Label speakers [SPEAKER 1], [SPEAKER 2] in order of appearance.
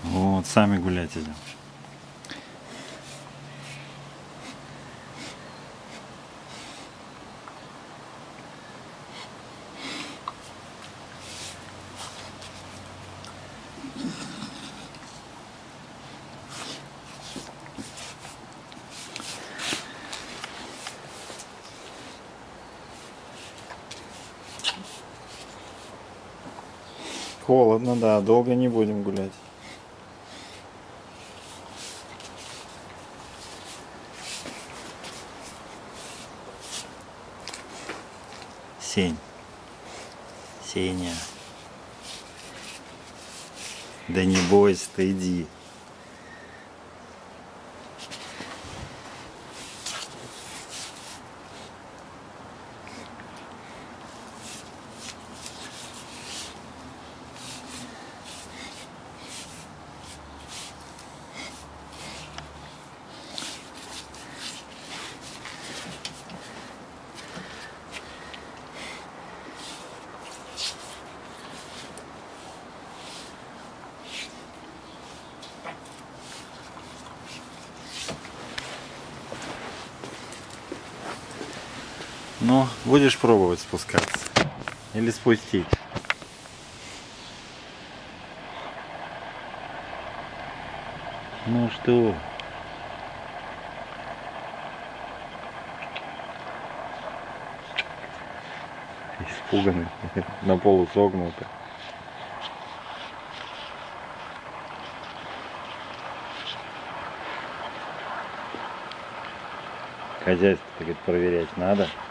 [SPEAKER 1] Вот, сами гулять идем. Холодно, да, долго не будем гулять. Сень. Сеня. Да не бойся, ты иди. Ну, будешь пробовать спускаться? Или спустить? Ну что? Испуганный, на полу согнутый. Хозяйство, говорит, проверять надо.